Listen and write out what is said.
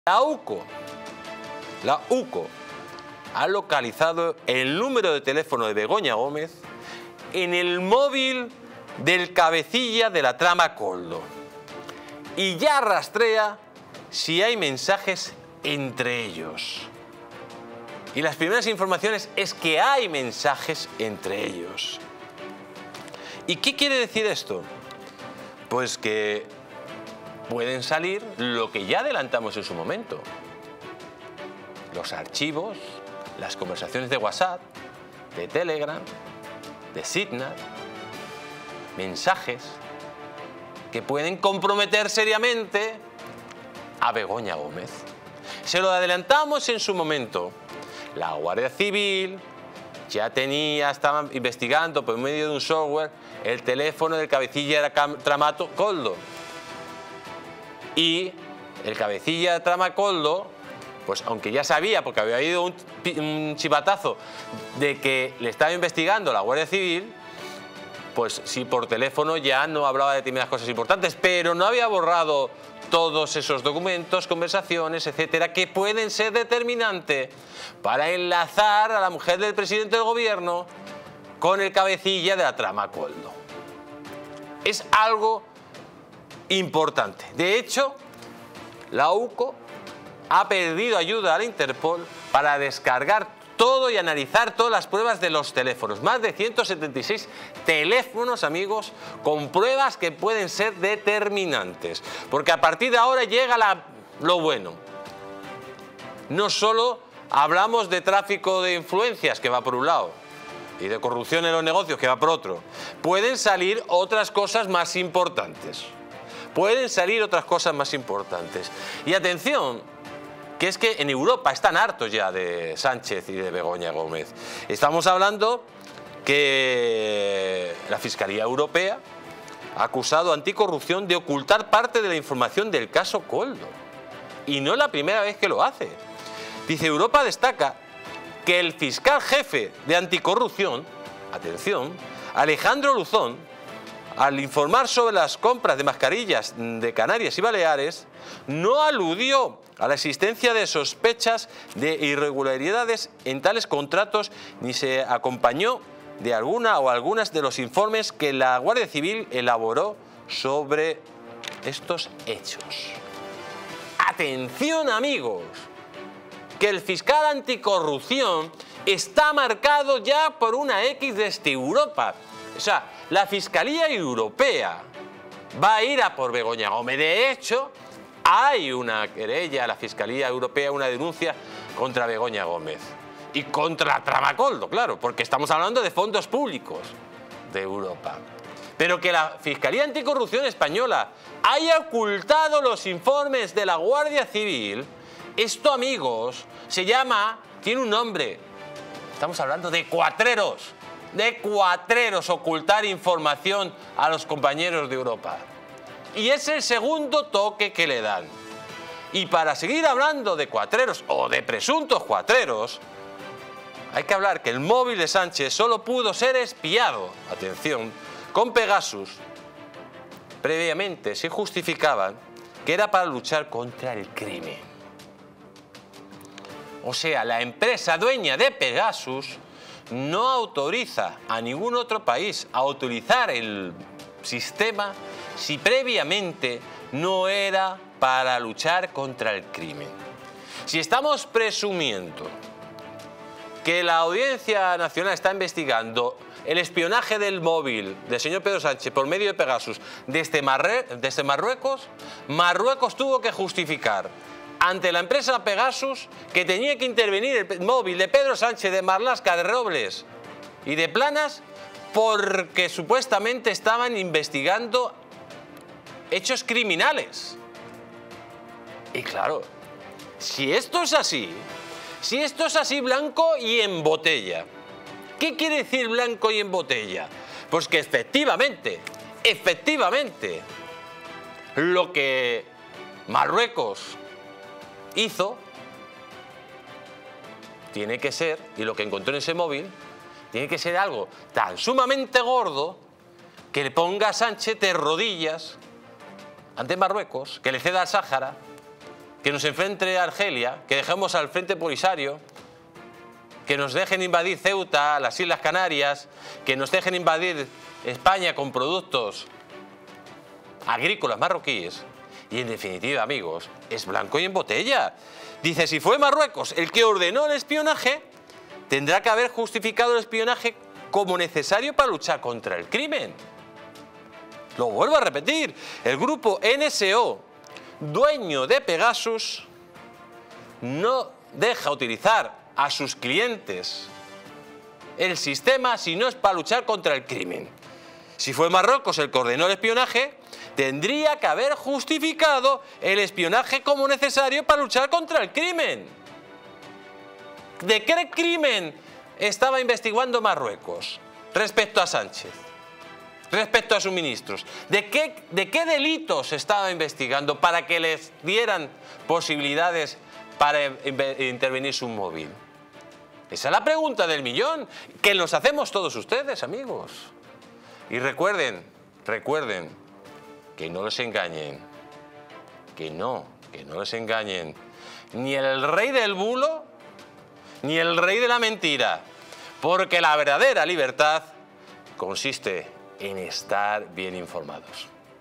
La UCO ha localizado el número de teléfono de Begoña Gómez en el móvil del cabecilla de la trama Koldo y ya rastrea si hay mensajes entre ellos. Y las primeras informaciones es que hay mensajes entre ellos. ¿Y qué quiere decir esto? Pues que pueden salir lo que ya adelantamos en su momento. Los archivos, las conversaciones de WhatsApp, de Telegram, de Signal, mensajes que pueden comprometer seriamente a Begoña Gómez. Se lo adelantamos en su momento. La Guardia Civil ya estaba investigando por medio de un software el teléfono del cabecilla de la trama Koldo. Y el cabecilla de trama Koldo, pues aunque ya sabía, porque había habido un chivatazo de que le estaba investigando la Guardia Civil, pues sí, por teléfono ya no hablaba de determinadas cosas importantes, pero no había borrado todos esos documentos, conversaciones, etcétera, que pueden ser determinantes para enlazar a la mujer del presidente del gobierno con el cabecilla de la trama Koldo. Es algo importante. De hecho, la UCO ha pedido ayuda a la Interpol para descargar todo y analizar todas las pruebas de los teléfonos. Más de 176 teléfonos, amigos, con pruebas que pueden ser determinantes. Porque a partir de ahora llega lo bueno. No solo hablamos de tráfico de influencias, que va por un lado, y de corrupción en los negocios, que va por otro. Pueden salir otras cosas más importantes. Pueden salir otras cosas más importantes. Y atención, que es que en Europa están hartos ya de Sánchez y de Begoña Gómez. Estamos hablando que la Fiscalía Europea ha acusado a Anticorrupción de ocultar parte de la información del caso Koldo. Y no es la primera vez que lo hace. Dice, Europa destaca que el fiscal jefe de Anticorrupción, atención, Alejandro Luzón, al informar sobre las compras de mascarillas de Canarias y Baleares, no aludió a la existencia de sospechas de irregularidades en tales contratos ni se acompañó de alguna o algunas de los informes que la Guardia Civil elaboró sobre estos hechos. Atención, amigos, que el fiscal anticorrupción está marcado ya por una X desde Europa. O sea, la Fiscalía Europea va a ir a por Begoña Gómez. De hecho, hay una querella a la Fiscalía Europea, una denuncia contra Begoña Gómez. Y contra la trama Koldo, claro, porque estamos hablando de fondos públicos de Europa. Pero que la Fiscalía Anticorrupción española haya ocultado los informes de la Guardia Civil, esto, amigos, tiene un nombre. Estamos hablando de cuatreros. De cuatreros, ocultar información a los compañeros de Europa. Y es el segundo toque que le dan. Y para seguir hablando de cuatreros o de presuntos cuatreros, hay que hablar que el móvil de Sánchez solo pudo ser espiado, atención, con Pegasus. Previamente se justificaban que era para luchar contra el crimen. O sea, la empresa dueña de Pegasus no autoriza a ningún otro país a utilizar el sistema si previamente no era para luchar contra el crimen. Si estamos presumiendo que la Audiencia Nacional está investigando el espionaje del móvil del señor Pedro Sánchez por medio de Pegasus desde Marruecos, Marruecos tuvo que justificar ante la empresa Pegasus que tenía que intervenir el móvil de Pedro Sánchez, de Marlaska, de Robles y de Planas porque supuestamente estaban investigando hechos criminales. Y claro, si esto es así blanco y en botella. ¿Qué quiere decir blanco y en botella? Pues que efectivamente, lo que Marruecos hizo tiene que ser, y lo que encontró en ese móvil, tiene que ser algo tan sumamente gordo que le ponga a Sánchez de rodillas ante Marruecos, que le ceda al Sáhara que nos enfrente a Argelia, que dejemos al Frente Polisario, que nos dejen invadir Ceuta, las Islas Canarias, que nos dejen invadir España con productos agrícolas marroquíes. Y en definitiva, amigos, es blanco y en botella. Dice, si fue Marruecos el que ordenó el espionaje, tendrá que haber justificado el espionaje como necesario para luchar contra el crimen. Lo vuelvo a repetir, el grupo NSO, dueño de Pegasus, no deja utilizar a sus clientes el sistema si no es para luchar contra el crimen. Si fue Marruecos el que ordenó el espionaje, tendría que haber justificado el espionaje como necesario para luchar contra el crimen. ¿De qué crimen estaba investigando Marruecos respecto a Sánchez? Respecto a sus ministros. ¿De qué delitos estaba investigando para que les dieran posibilidades para intervenir su móvil? Esa es la pregunta del millón, que nos hacemos todos ustedes, amigos. Y recuerden, que no les engañen, que no les engañen. Ni el rey del bulo, ni el rey de la mentira. Porque la verdadera libertad consiste en estar bien informados.